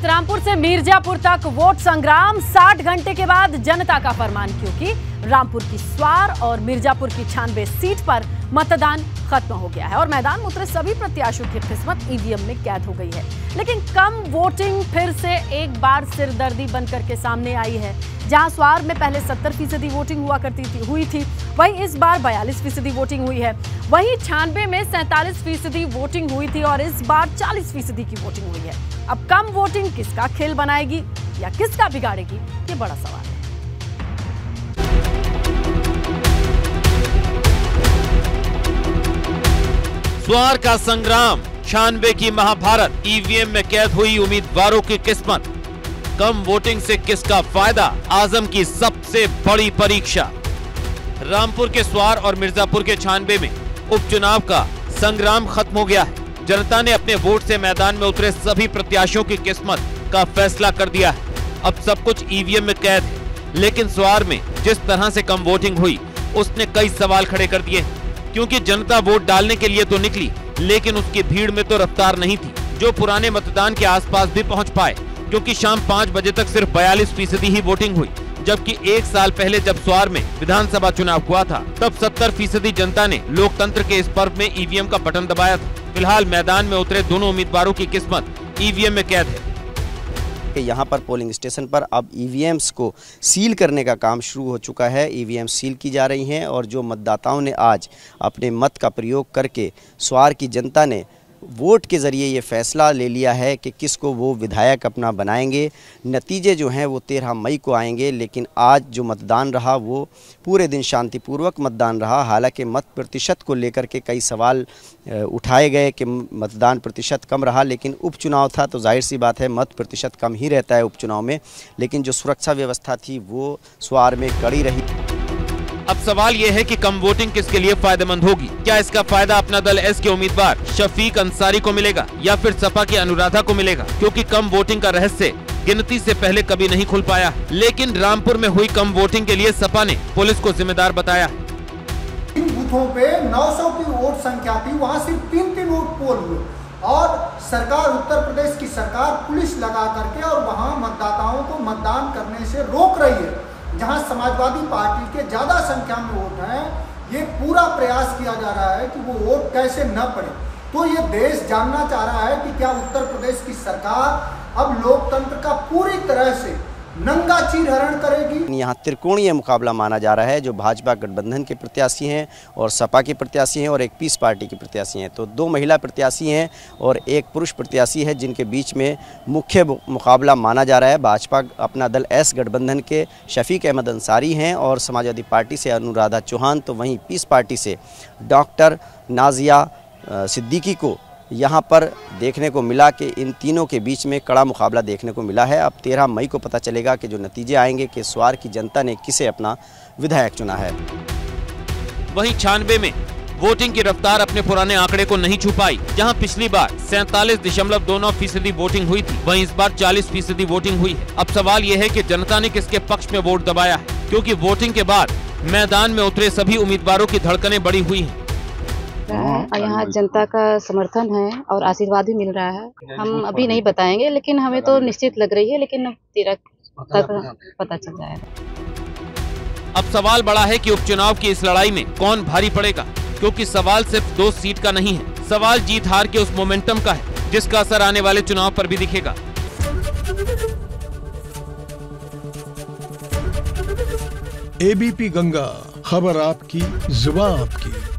रामपुर से मिर्जापुर तक वोट संग्राम 60 घंटे के बाद जनता का फरमान, क्योंकि रामपुर की स्वार और मिर्जापुर की 96 सीट पर मतदान खत्म हो गया है और मैदान में उतरे सभी प्रत्याशियों की किस्मत ईवीएम में कैद हो गई है। लेकिन कम वोटिंग फिर से एक बार सिरदर्दी बनकर के सामने आई है। जहां स्वार में पहले 70% वोटिंग हुई थी, वहीं इस बार 42% वोटिंग हुई है। वहीं 96 में 47% वोटिंग हुई थी और इस बार 40% की वोटिंग हुई है। अब कम वोटिंग किसका खेल बनाएगी या किसका बिगाड़ेगी, ये बड़ा सवाल है। स्वार का संग्राम, 96 की महाभारत, ईवीएम में कैद हुई उम्मीदवारों की किस्मत। कम वोटिंग से किसका फायदा, आजम की सबसे बड़ी परीक्षा। रामपुर के स्वार और मिर्जापुर के 96 में उपचुनाव का संग्राम खत्म हो गया है। जनता ने अपने वोट से मैदान में उतरे सभी प्रत्याशियों की किस्मत का फैसला कर दिया है। अब सब कुछ ईवीएम में कैद है। लेकिन स्वार में जिस तरह से कम वोटिंग हुई, उसने कई सवाल खड़े कर दिए, क्योंकि जनता वोट डालने के लिए तो निकली, लेकिन उसकी भीड़ में तो रफ्तार नहीं थी जो पुराने मतदान के आसपास भी पहुंच पाए, क्योंकि शाम 5 बजे तक सिर्फ 42% ही वोटिंग हुई, जबकि 1 साल पहले जब स्वार में विधानसभा चुनाव हुआ था तब 70% जनता ने लोकतंत्र के इस पर्व में ईवीएम का बटन दबाया था। फिलहाल मैदान में उतरे दोनों उम्मीदवारों की किस्मत ईवीएम में कैद है। यहाँ पर पोलिंग स्टेशन पर अब ईवीएम्स को सील करने का काम शुरू हो चुका है। ईवीएम सील की जा रही हैं और जो मतदाताओं ने आज अपने मत का प्रयोग करके स्वार की जनता ने वोट के ज़रिए ये फैसला ले लिया है कि किसको वो विधायक अपना बनाएंगे। नतीजे जो हैं वो 13 मई को आएंगे, लेकिन आज जो मतदान रहा वो पूरे दिन शांतिपूर्वक मतदान रहा। हालांकि मत प्रतिशत को लेकर के कई सवाल उठाए गए कि मतदान प्रतिशत कम रहा, लेकिन उपचुनाव था तो जाहिर सी बात है मत प्रतिशत कम ही रहता है उपचुनाव में। लेकिन जो सुरक्षा व्यवस्था थी वो स्वार में कड़ी रही। अब सवाल यह है कि कम वोटिंग किसके लिए फायदेमंद होगी। क्या इसका फायदा अपना दल एस के उम्मीदवार शफीक अंसारी को मिलेगा या फिर सपा की अनुराधा को मिलेगा, क्योंकि कम वोटिंग का रहस्य गिनती से पहले कभी नहीं खुल पाया। लेकिन रामपुर में हुई कम वोटिंग के लिए सपा ने पुलिस को जिम्मेदार बताया। इन बूथों पे 900 की वोट संख्या थी, वहाँ सिर्फ 3 वोट पोल हुए और सरकार, उत्तर प्रदेश की सरकार पुलिस लगा करके और वहाँ मतदाताओं को मतदान करने से रोक रही है। जहां समाजवादी पार्टी के ज़्यादा संख्या में वोट हैं, ये पूरा प्रयास किया जा रहा है कि वो वोट कैसे न पड़े। तो ये देश जानना चाह रहा है कि क्या उत्तर प्रदेश की सरकार अब लोकतंत्र का पूरी तरह से नंगा चीर हरण करेगी। यहाँ त्रिकोणीय मुकाबला माना जा रहा है, जो भाजपा गठबंधन के प्रत्याशी हैं और सपा के प्रत्याशी हैं और एक पीस पार्टी के प्रत्याशी हैं। तो 2 महिला प्रत्याशी हैं और एक पुरुष प्रत्याशी है, जिनके बीच में मुख्य मुकाबला माना जा रहा है। भाजपा अपना दल एस गठबंधन के शफीक अहमद अंसारी हैं और समाजवादी पार्टी से अनुराधा चौहान, तो वहीं पीस पार्टी से डॉक्टर नाजिया सिद्दीकी को यहाँ पर देखने को मिला कि इन तीनों के बीच में कड़ा मुकाबला देखने को मिला है। अब 13 मई को पता चलेगा कि जो नतीजे आएंगे कि स्वार की जनता ने किसे अपना विधायक चुना है। वहीं 96 में वोटिंग की रफ्तार अपने पुराने आंकड़े को नहीं छू पाई। जहां पिछली बार 47.29% वोटिंग हुई थी, वहीं इस बार 40% वोटिंग हुई है। अब सवाल यह है कि जनता ने किसके पक्ष में वोट दबाया है, क्योंकि वोटिंग के बाद मैदान में उतरे सभी उम्मीदवारों की धड़कनें बढ़ी हुई हैं। यहाँ जनता का समर्थन है और आशीर्वाद भी मिल रहा है। हम अभी नहीं बताएंगे, लेकिन हमें तो निश्चित लग रही है, लेकिन 13 तक पता चल जाएगा। अब सवाल बड़ा है कि उपचुनाव की इस लड़ाई में कौन भारी पड़ेगा, क्योंकि सवाल सिर्फ 2 सीट का नहीं है। सवाल जीत हार के उस मोमेंटम का है, जिसका असर आने वाले चुनाव पर भी दिखेगा। एबीपी गंगा, खबर आपकी, जुबान आपकी।